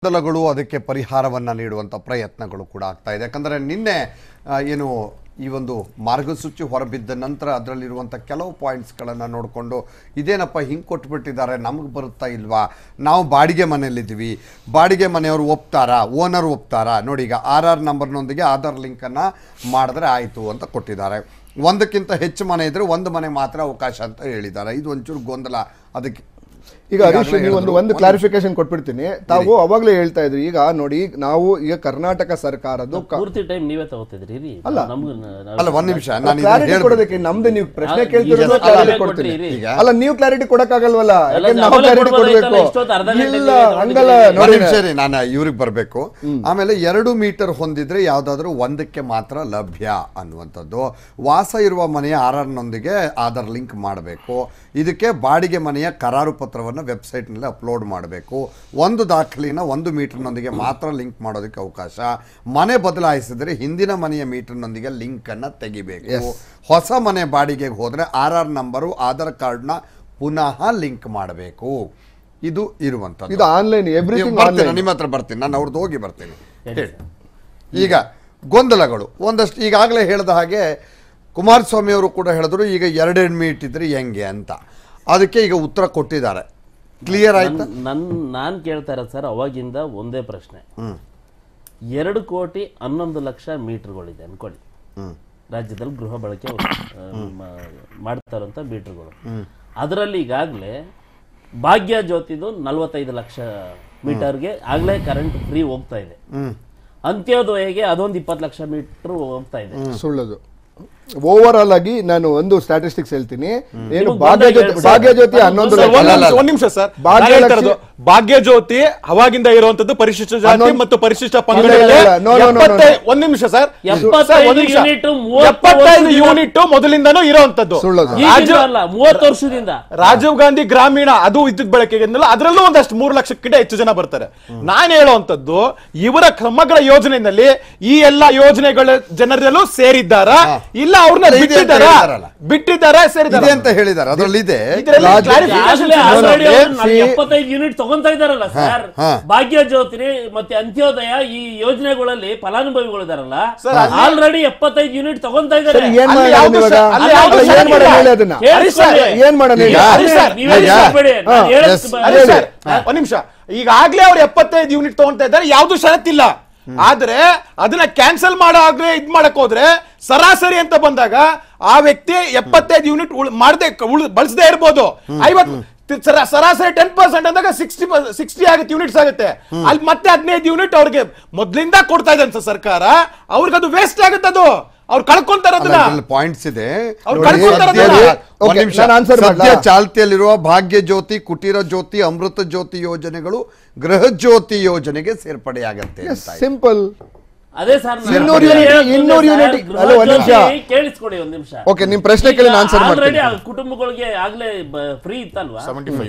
ಗೊಂದಲಗಳು ಅದಕ್ಕೆ ಪರಿಹಾರವನ್ನು ನೀಡುವಂಥ ಪ್ರಯತ್ನಗಳು ಕೂಡ ಆಗ್ತಾ ಇದೆ. ಯಾಕಂದರೆ ನಿನ್ನೆ ಏನು ಈ ಒಂದು ಮಾರ್ಗಸೂಚಿ ಹೊರಬಿದ್ದ ನಂತರ ಅದರಲ್ಲಿರುವಂಥ ಕೆಲವು ಪಾಯಿಂಟ್ಸ್ಗಳನ್ನು ನೋಡಿಕೊಂಡು ಇದೇನಪ್ಪ ಹಿಂಗೆ ಕೊಟ್ಬಿಟ್ಟಿದ್ದಾರೆ, ನಮಗೆ ಬರುತ್ತಾ ಇಲ್ವಾ, ನಾವು ಬಾಡಿಗೆ ಮನೆಯಲ್ಲಿದ್ದೀವಿ, ಬಾಡಿಗೆ ಮನೆಯವರು ಒಪ್ತಾರಾ, ಓನರ್ ಒಪ್ತಾರಾ, ನೋಡಿ ಈಗ RR ನಂಬರ್ನೊಂದಿಗೆ ಆಧಾರ್ ಲಿಂಕನ್ನು ಮಾಡಿದ್ರೆ ಆಯಿತು ಅಂತ ಕೊಟ್ಟಿದ್ದಾರೆ. ಒಂದಕ್ಕಿಂತ ಹೆಚ್ಚು ಮನೆ ಇದ್ದರೆ ಒಂದು ಮನೆ ಮಾತ್ರ ಅವಕಾಶ ಅಂತ ಹೇಳಿದ್ದಾರೆ. ಇದು ಒಂಚೂರು ಗೊಂದಲ. ಅದಕ್ಕೆ ಈಗ ಹರೀಶ್ ನೀವು ಒಂದು ಕ್ಲಾರಿಫಿಕೇಶನ್ ಕೊಟ್ಬಿಡ್ತೀನಿ. ತಾವು ಅವಾಗಲೇ ಹೇಳ್ತಾ ಇದ್ರಿ, ಈಗ ನೋಡಿ ನಾವು ಈಗ ಕರ್ನಾಟಕ ಸರ್ಕಾರದ್ದು ಪೂರ್ತಿ ಟೈಮ್ ನೀವೇ ತಗೋತಿದ್ರಿ. ಅಲ್ಲ ಒಂದ್ ನಿಮಿಷ, ಕ್ಲಾರಿಟಿ ಕೊಡೋದಕ್ಕೆ ನಮ್ದು ನೀವು ಪ್ರಶ್ನೆ ಕೇಳ್ತಿರೋದು ಕ್ಲಾರಿಟಿ ಕೊಡ್ತೀನಿ. ಅಲ್ಲ ನೀವು ಕ್ಲಾರಿಟಿ ಕೊಡಕ್ಕಾಗಲ್ವಲ್ಲ, ನಾವು ಕ್ಲಾರಿಟಿ ಕೊಡ್ಬೇಕು. ಇಲ್ಲ ಹಂಗಲ್ಲ ನೋಡಿ, ಸರಿ ನಾನು ಇವ್ರಿಗೆ ಬರಬೇಕು. ಆಮೇಲೆ 2 ಮೀಟರ್ ಹೊಂದಿದ್ರೆ ಯಾವ್ದಾದ್ರು ಒಂದಕ್ಕೆ ಮಾತ್ರ ಲಭ್ಯ ಅನ್ನುವಂಥದ್ದು. ವಾಸ ಇರುವ ಮನೆಯ RR-ನೊಂದಿಗೆ ಆಧಾರ್ ಲಿಂಕ್ ಮಾಡಬೇಕು. ಇದಕ್ಕೆ ಬಾಡಿಗೆ ಮನೆಯ ಕರಾರು ಪತ್ರವನ್ನು ವೆಬ್ಸೈಟ್ನಲ್ಲಿ ಅಪ್ಲೋಡ್ ಮಾಡಬೇಕು. ಒಂದು ದಾಖಲೆನ 1 ಮೀಟರ್ನೊಂದಿಗೆ ಮಾತ್ರ ಲಿಂಕ್ ಮಾಡೋದಕ್ಕೆ ಅವಕಾಶ. ಮನೆ ಬದಲಾಯಿಸಿದ್ರೆ ಹಿಂದಿನ ಮನೆಯ ಮೀಟರ್ನೊಂದಿಗೆ ಲಿಂಕನ್ನು ತೆಗಿಬೇಕು. ಹೊಸ ಮನೆ ಬಾಡಿಗೆಗೆ ಹೋದರೆ RR ನಂಬರು ಆಧಾರ್ ಕಾರ್ಡ್ನ ಪುನಃ ಲಿಂಕ್ ಮಾಡಬೇಕು. ಇದು ಇರುವಂಥದ್ದು. ಇದು ಆನ್ಲೈನ್ ಎವ್ರಿಥಿಂಗ್. ನಿಮ್ಮ ಹತ್ರ ಬರ್ತೀನಿ, ನಾನು ಅವ್ರದ್ದು ಹೋಗಿ ಬರ್ತೀನಿ. ಈಗ ಗೊಂದಲಗಳು ಒಂದಷ್ಟು ಈಗಾಗಲೇ ಹೇಳಿದ ಹಾಗೆ ಕುಮಾರಸ್ವಾಮಿ ಅವರು ಕೂಡ ಹೇಳಿದ್ರು, ಈಗ 2 ಮೀಟ್ ಇದ್ರೆ ಹೆಂಗೆ ಅಂತ. ಅದಕ್ಕೆ ಈಗ ಉತ್ತರ ಕೊಟ್ಟಿದ್ದಾರೆ. ಕ್ಲಿಯರ್ ಆಯ್ತಾ? ನಾನು ಕೇಳ್ತಾ ಇರೋದು ಸರ್ ಅವಾಗಿಂದ ಒಂದೇ ಪ್ರಶ್ನೆ. 2,11,00,000 ಮೀಟರ್ಗಳಿದೆ ಅನ್ಕೊಳ್ಳಿ ರಾಜ್ಯದಲ್ಲಿ, ಗೃಹ ಬಳಕೆ ಮಾಡ್ತಾ ಇರುವಂತ ಮೀಟರ್ಗಳು. ಅದರಲ್ಲಿ ಈಗಾಗಲೇ ಭಾಗ್ಯ ಜ್ಯೋತಿದು 45 ಲಕ್ಷ ಮೀಟರ್ಗೆ ಆಗ್ಲೇ ಕರೆಂಟ್ ಫ್ರೀ ಹೋಗ್ತಾ ಇದೆ. ಅಂತ್ಯೋದಯಗೆ ಅದೊಂದು 20 ಲಕ್ಷ ಮೀಟರ್ ಹೋಗ್ತಾ ಇದೆ. ಸುಳ್ಳದು. ಓವರ್ ಆಲ್ ಆಗಿ ನಾನು ಒಂದು ಸ್ಟಾಟಿಸ್ಟಿಕ್ಸ್ ಹೇಳ್ತೀನಿ. ಏನು ಭಾಗ್ಯ ಜ್ಯೋತಿ 11 ಲಕ್ಷ. ಒಂದ್ ನಿಮಿಷ ಸರ್, ಭಾಗ್ಯ ಜ್ಯೋತಿ ಅವಾಗಿಂದ ಇರುವಂತದ್ದು ಪರಿಶಿಷ್ಟ ಜಾತಿ ಮತ್ತು ಪರಿಶಿಷ್ಟ ಪಂಗಡಗಳಿಗೆ. ಒಂದ್ ನಿಮಿಷ ಸರ್, 75 ಯೂನಿಟ್ ಮೊದಲಿಂದನೂ ಇರುವಂತದ್ದು. 30 ವರ್ಷದಿಂದ ರಾಜೀವ್ ಗಾಂಧಿ ಗ್ರಾಮೀಣ ಅದು ವಿದ್ಯುತ್ ಬಳಕೆಗೆ ಅದರಲ್ಲೂ ಒಂದಷ್ಟು 3 ಲಕ್ಷಕ್ಕಿಂತ ಹೆಚ್ಚು ಜನ ಬರ್ತಾರೆ. ನಾನು ಹೇಳುವಂತದ್ದು ಇವರ ಸಮಗ್ರ ಯೋಜನೆಯಲ್ಲಿ ಈ ಎಲ್ಲಾ ಯೋಜನೆಗಳ ಜನರಲ್ಲೂ ಸೇರಿದ್ದಾರಾ ಇಲ್ಲ ಅವ್ರನ್ನ ಬಿಟ್ಟಿದ್ದಾರಾ ಸೇರಿದ್ದಾರೆ ಅಂತ ಹೇಳಿದ್ದಾರೆ. ಅದರಲ್ಲಿ ಇದೆ 75 ಯೂನಿಟ್ ತಗೊಂತಾ ಇದಾರಲ್ಲ ಸರ್. ಭಾಗ್ಯ ಜ್ಯೋತಿ ಮತ್ತೆ ಅಂತ್ಯೋದಯ ಈ ಯೋಜನೆಗಳಲ್ಲಿ ಫಲಾನುಭವಿಗಳಿದಾರಲ್ಲ, ಆಲ್ರೆಡಿ 75 ಯೂನಿಟ್ ತಗೊಂತಾ ಇದ್ದಾರೆ. ಒಂದ್ ನಿಮಿಷ, ಈಗಾಗ್ಲೇ ಅವ್ರು 75 ಯೂನಿಟ್ ತಗೊಂತಾ ಇದ್ದಾರೆ, ಯಾವ್ದು ಷರತ್ತಿಲ್ಲ. ಆದ್ರೆ ಅದನ್ನ ಕ್ಯಾನ್ಸಲ್ ಮಾಡಾಗ್ರೆ ಇದ್ ಮಾಡಕ್ ಹೋದ್ರೆ ಸರಾಸರಿ ಅಂತ ಬಂದಾಗ ಆ ವ್ಯಕ್ತಿ 75 ಯೂನಿಟ್ ಮಾಡದೆ ಬಳಸದೇ ಇರ್ಬೋದು. 50 ಸರಾಸರಿ 10% ಅಂದಾಗ 60 ಆಗುತ್ತೆ, ಯೂನಿಟ್ಸ್ ಆಗುತ್ತೆ. ಅಲ್ಲಿ ಮತ್ತೆ 15 ಯೂನಿಟ್ ಅವ್ರಿಗೆ ಮೊದ್ಲಿಂದ ಕೊಡ್ತಾ ಇದೆ ಅಂತ ಸರ್ಕಾರ, ಅವ್ರಿಗೆ ಅದು ವೇಸ್ಟ್ ಆಗುತ್ತೆ. ಅದು ಅವ್ರು ಕಳ್ಕೊಂತಾರೆ. ಪಾಯಿಂಟ್ಸ್ ಇದೆ. ಸದ್ಯ ಚಾಲ್ತಿಯಲ್ಲಿರುವ ಭಾಗ್ಯ ಜ್ಯೋತಿ, ಕುಟೀರ ಜ್ಯೋತಿ, ಅಮೃತ ಜ್ಯೋತಿ ಯೋಜನೆಗಳು ಗೃಹ ಜ್ಯೋತಿ ಯೋಜನೆಗೆ ಸೇರ್ಪಡೆಯಾಗತ್ತೆ. ಸಿಂಪಲ್. ಅದೇ ಸರ್, 200 ಯೂನಿಟ್. ಕೇಳಿಸ್ಕೊಡಿ ಒಂದ್ ನಿಮಿಷ. ಓಕೆ, ನಿಮ್ ಪ್ರಶ್ನೆ ಕೇಳಿ ನಾನು ಆನ್ಸರ್ ಮಾಡ್ತೀನಿ. ಕುಟುಂಬಗಳಿಗೆ ಆಗ್ಲೇ ಫ್ರೀ ಇತ್ತಲ್ವಾ?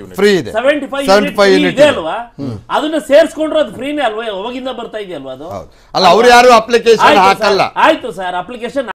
75 ಯೂನಿಟ್ ಇದೆ ಅಲ್ವಾ? ಅದನ್ನ ಸೇರ್ಸ್ಕೊಂಡ್ರೆ ಅದು ಫ್ರೀನೇ ಅಲ್ವಾ? ಅವಾಗಿಂದ ಬರ್ತಾ ಇದೆಯಲ್ವಾ ಅದು? ಅಲ್ಲ, ಅವ್ರು ಯಾರು ಅಪ್ಲಿಕೇಶನ್ ಹಾಕಲ್ಲ. ಆಯ್ತು ಸರ್, ಅಪ್ಲಿಕೇಶನ್